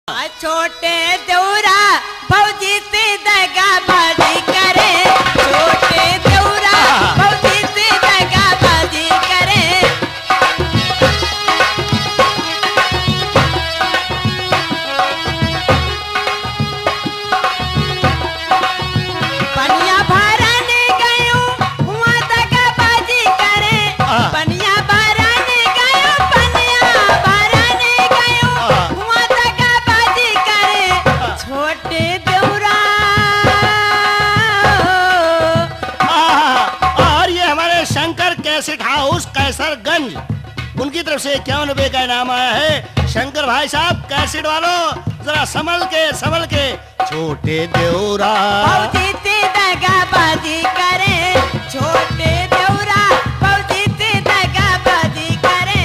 छोटे देवरा भौजी से दगाबाजी करे, छोटे देवरा भौजी से दगाबाजी करे। पनिया भरने गयो हुआ दगाबाजी करे, पनिया भरने गयो, पनिया भरने गयो हुआ दगाबाजी करे। छोटे देवरा और ये हमारे शंकर कैसेट हाउस कैसरगंज, उनकी तरफ से 51 रुपए का इनाम आया है। शंकर भाई साहब कैसेट वालों जरा संभल के छोटे देवरा भौजी से दगाबाजी करे, छोटे देवरा भौजी से दगाबाजी करे।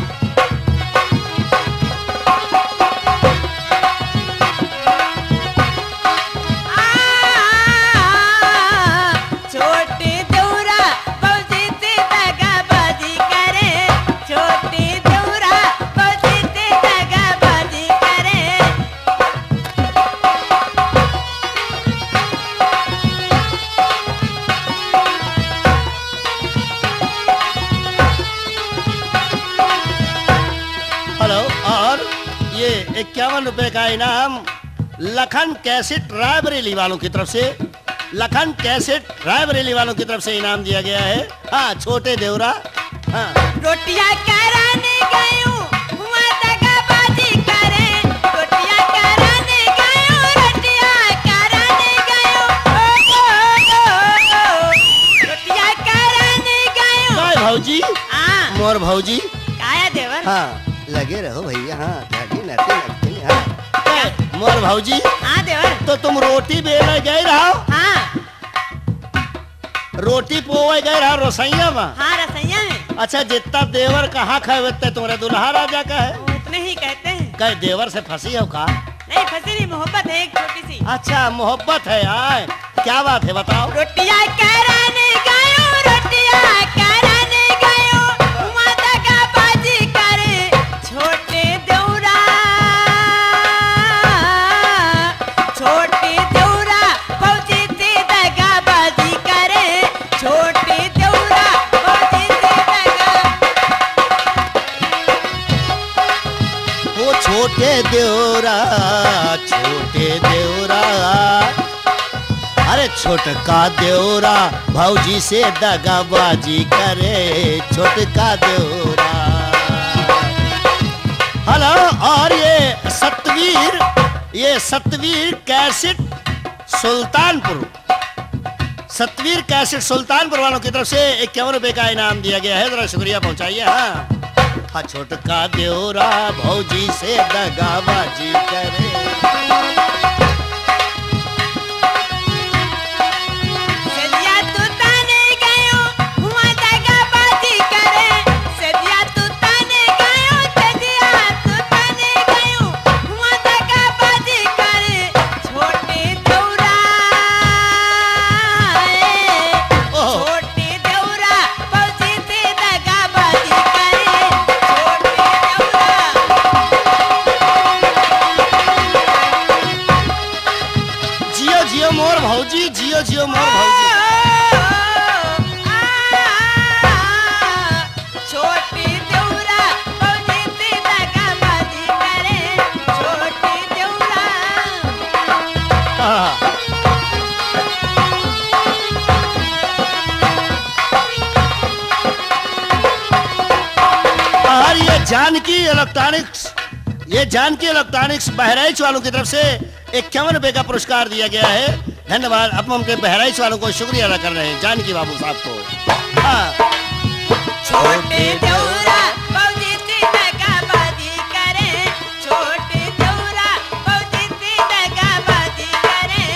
छोटे देवरा भौजी से दगाबाजी करे, छोटे देवरा भौजी से दगाबाजी करे। हेलो। और ये 51 रुपए का इनाम लखन कैसेट रायबरेली वालों की तरफ से, लखन कैसेट रायबरेली वालों की तरफ से इनाम दिया गया है। हाँ, छोटे देवरा। हाँ, रोटियां कराने गयो हुआ दगाबाजी करे, रोटियां कराने गयो, रोटियां कराने गयो, रोटियां कराने गयो। काय भौजी, हाँ मोर भौजी। काया देवर। हाँ, लगे रहो भैया। हाँ, धागे नते लगते हैं। हाँ, मोर भौजी। हाँ देवर। तो तुम रोटी बेले गए रहो, हाँ रोटी पोवे गए रहो रसोईया में। हाँ रसैया में। अच्छा, जितना देवर का हक है उतने तुम्हारे दुल्हा राजा का है। उतने ही कहते हैं। कहे देवर से फंसी हो का? नहीं फंसी नहीं, मोहब्बत है एक छोटी सी। अच्छा, मोहब्बत है। आए, क्या बात है बताओ। रोटियां कराने गयो, रोटियां कराने गयो हुआ दगाबाजी करे। छोटे देवरा, छोटे देवरा भौजी से दगाबाजी करे, छोटे देवरा भौजी से दगा। वो छोटे देवरा, छोटे देवरा, अरे छोटका देवरा भौजी से दगाबाजी करे, छोटका देवरा। हेलो। और ये सतवीर कैसेट सुल्तानपुर, सतवीर कैसेट सुल्तानपुर वालों की तरफ से 51 रुपए का इनाम दिया गया है। जरा शुक्रिया पहुंचाइए। हाँ, छोटका देवरा भौजी से दगाबाजी करे। सदिया तू ताने गयो हुआ दगाबाजी करे, सदिया तू ताने गयो, सदिया तू ताने गयो हुआ दगाबाजी करे। छोटे देवरा, छोटे देवरा भौजी से दगाबाजी करे, छोटे देवरा। जियो जियो मोर भौजी, जियो जियो मोर भौजी। छोटे देवरा भौजी से दगाबाजी करे, छोटे देवरा। हाँ। और ये जानकी इलेक्ट्रॉनिक्स बहराइच वालों की तरफ से 51 रुपए का पुरस्कार दिया गया है। धन्यवाद। अब हम अपने बहराइच वालों को शुक्रिया अदा कर रहे हैं, जानकी बाबू साहब को। हाँ। छोटे देवरा भौजी से दगाबाजी करे, छोटे देवरा भौजी से दगाबाजी करे।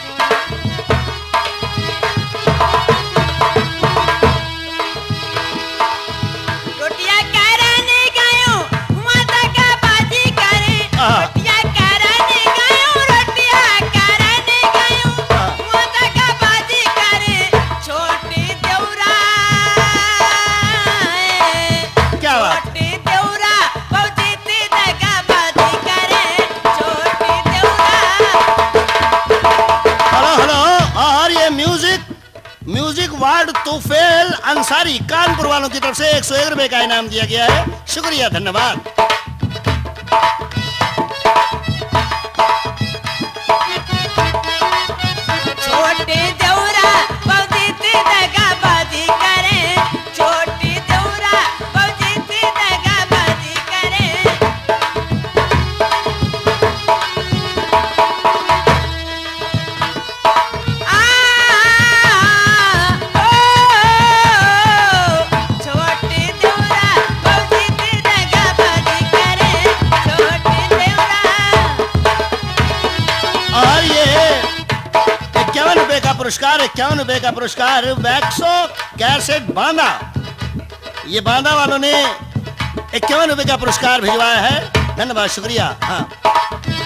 रोटियां कराने गयो हुआ दगाबाजी करे, रोटियां कराने गयो, रोटियां कराने गयो हुआ दगाबाजी करे। छोटे देवरा, तूफेल अंसारी कानपुर वालों की तरफ से 101 रुपए का इनाम दिया गया है। शुक्रिया, धन्यवाद। छोटे देवरा बहुजी से दगाबाजी करे, छोटे देवरा बहुजी से दगाबाजी करे। छोटे देवरा बहुजी से दगाबाजी करे, छोटे देवरा। और ये 51 रुपए का पुरस्कार, 51 रुपए का पुरस्कार वैक्सो कैसेट बांदा, ये बांदा वालों ने 51 रुपए का पुरस्कार भिजवाया है। धन्यवाद, शुक्रिया। हाँ,